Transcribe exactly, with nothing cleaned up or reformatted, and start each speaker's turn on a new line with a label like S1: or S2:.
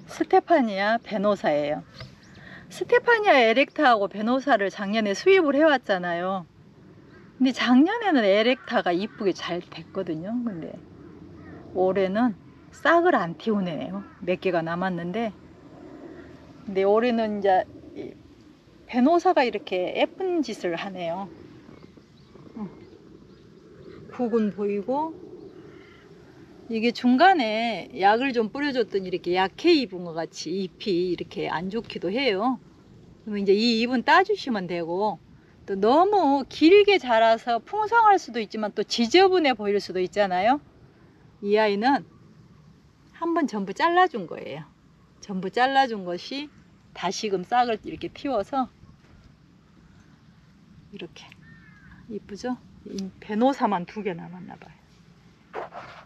S1: 스테파니아 베노사예요. 스테파니아 에렉타하고 베노사를 작년에 수입을 해왔잖아요. 근데 작년에는 에렉타가 이쁘게 잘 됐거든요. 근데 올해는 싹을 안 틔우네요. 몇 개가 남았는데, 근데 올해는 이제 베노사가 이렇게 예쁜 짓을 하네요. 국은 보이고, 이게 중간에 약을 좀 뿌려줬더니 이렇게 약해 입은 것 같이 잎이 이렇게 안 좋기도 해요. 그럼 이제 이 잎은 따주시면 되고, 또 너무 길게 자라서 풍성할 수도 있지만 또 지저분해 보일 수도 있잖아요. 이 아이는 한번 전부 잘라준 거예요. 전부 잘라준 것이 다시금 싹을 이렇게 틔워서 이렇게 이쁘죠? 이 베노사만 두 개 남았나 봐요.